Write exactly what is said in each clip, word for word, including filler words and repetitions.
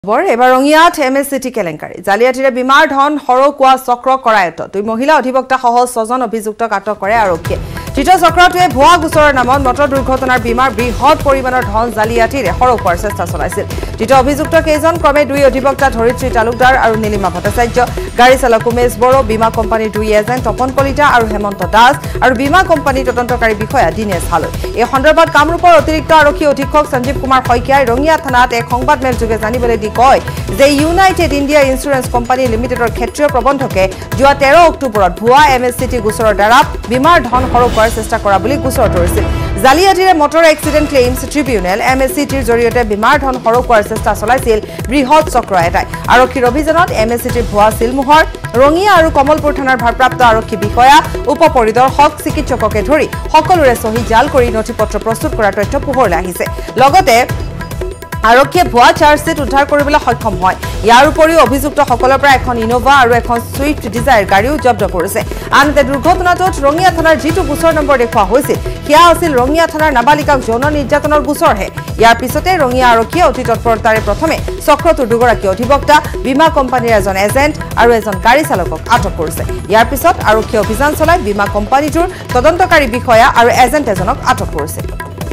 এবাৰ ৰঙিয়াত M S city কেলেংকাৰী জালিয়াতিৰে বিমাৰ ধন হৰকুৱা চক্ৰ কৰায়ত দুই মহিলা অধিবক্তা সহ ছজন অভিযুক্তক আটক কৰে আৰক্ষীয়ে তৃতীয় চক্ৰটোৱে ভুৱা গোচৰৰ নামত মটৰ দুৰ্ঘটনাৰ বিমাৰ বৃহৎ পৰিমাণৰ ধন জালিয়াতিৰে হৰকুৱাৰ চেষ্টা চলাইছিল তৃতীয় অভিযুক্ত কেইজন ক্ৰমে দুই অধিবক্তা ধৰিত্ৰী তালুকদাৰ আৰু নীলিমা ভট্টাচাৰ্য গাড়ী চালক উমেশ বড়ো বীমা কোম্পানীৰ দুই এজেণ্ট তপন কলিতা আৰু হেমন্ত দাস আৰু বীমা কোম্পানীৰ তদন্তকাৰী বিষয়া দিনেশ হালৈ এই সন্দৰ্ভত কামৰূপৰ অতিৰিক্ত আৰক্ষী অধীক্ষক সঞ্জীৱ কুমাৰ শইকীয়াই ৰঙিয়া থানাত এক সংবাদমেল যোগে জানিবলৈ দি কয় যে ইউনাইটেড ইণ্ডিয়া ইন্স্যুৰেন্স কোম্পানী লিমিটেডৰ ক্ষেত্ৰীয় প্ৰবন্ধকে যোৱা তেৰ অক্টোবৰত ভুৱা এম এছ চিটি গোচৰৰ দ্বাৰা বিমাৰ ধন হৰকুৱাৰ চেষ্টা কৰা বুলি গোচৰ ধৰিছিল জালিয়াতিৰে motor accident claims tribunal M S চিটিৰ জৰিয়তে বিমাৰ ধন হৰকুৱাৰ চেষ্টা চলাইছিল বৃহৎ চক্ৰ এটাই আৰক্ষীৰ অভিযানত এম এছ চিটিৰ ভুৱা চিলমোহৰ ৰঙিয়া আৰু কমলপুৰ থানাৰ ভাৰপ্ৰাপ্ত আৰক্ষী বিষয়া উপ পৰিদৰ্শক চিকিৎসককে ধৰি সকলোৰে সহি জাল কৰি নথিপত্ৰ প্ৰস্তুত কৰাৰ তথ্য পোহৰলৈ আহিছে লগতে আৰক্ষীয়ে ভুৱা চাৰ্জশ্বিট উদ্ধাৰ কৰিবলৈ সক্ষম হয় ইয়াৰ উপৰিও অভিযুক্তসকলৰ পৰা এখন ইনোভা আৰু এখন সুইফ্ট ডিজায়াৰ গাড়ীও জব্দ কৰিছে আনহাতে দুৰ্ঘটনাটোত ৰঙিয়া থানাৰ যিটো গোচৰ নম্বৰ দেখুওৱা হৈছিল সেয়া আছিল ৰঙিয়া থানাৰ নাবালিকাক যৌন নিৰ্যাতনৰ গোচৰহে ইয়াৰ পিছতে ৰঙিয়া আৰক্ষীয়ে অতি তৎপৰতাৰে প্ৰথমে চক্ৰটোৰ দুগৰাকী অধিবক্তা বীমা কোম্পানীৰ এজন এজেণ্ট আৰু এজন গাড়ী চালকক আটক কৰিছে ইয়াৰ পিছত আৰক্ষীয়ে অভিযান চলাই বীমা কোম্পানীটোৰ তদন্তকাৰী বিষয়া আৰু এজেণ্ট এজনক আটক কৰিছে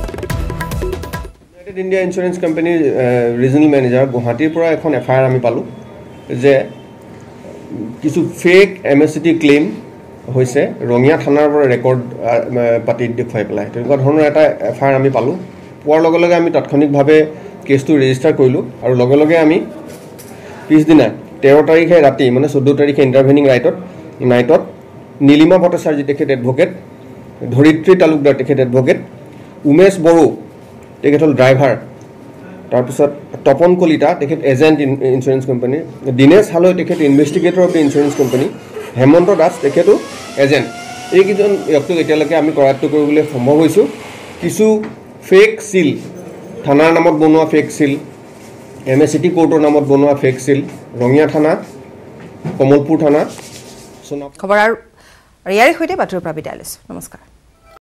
ইউনাইটেড ইণ্ডিয়া ইন্স্যুৰেন্স কোম্পানীৰ ৰিজনেল মেনেজাৰ গুৱাহাটীৰ পৰা এখন এফ আই আৰ আমি পালোঁ যে কিছু fake M S C T claim হৈছে ৰঙিয়া থানাৰ পৰা ৰেকৰ্ড পাতি দেখুৱাই পেলাই তেনেকুৱা ধৰণৰ এটা এফ আই আৰ আমি পালোঁ পোৱাৰ লগে লগে আমি তাৎক্ষণিকভাৱে কেছটো ৰেজিষ্টাৰ কৰিলোঁ আৰু লগে লগে আমি পিছদিনা তেৰ তাৰিখে ৰাতি মানে চৈধ্য তাৰিখে ইণ্টাৰভেনিং ৰাইটত নাইটত নীলিমা ভট্টাচাৰ্য তেখেত এডভকেট ধৰিত্ৰী তালুকদাৰ তেখেত এডভকেট উমেশ বড়ো তেখেত হ'ল ড্ৰাইভাৰ তাৰপিছত তপন কলিতা তেখেত এজেণ্ট ইঞ্চুৰেঞ্চ কোম্পানীৰ দিনেশ হালৈ তেখেত investigator of the insurance company Hemanta Das তেখেতো এজেণ্ট এইকেইজন ব্যক্তিক এতিয়ালৈকে আমি কৰায়ত্ব কৰিবলৈ সম্ভৱ হৈছোঁ কিছু ফেক চিল থানাৰ নামত বনোৱা fake seal M S C T কোৰ্টৰ নামত বনোৱা ফেক চিল ৰঙিয়া থানা কমলপুৰ থানা খবৰ আৰু ইয়াৰ সৈতে বাতৰিৰ পৰা বিদায় লৈছোঁ নমস্কাৰ।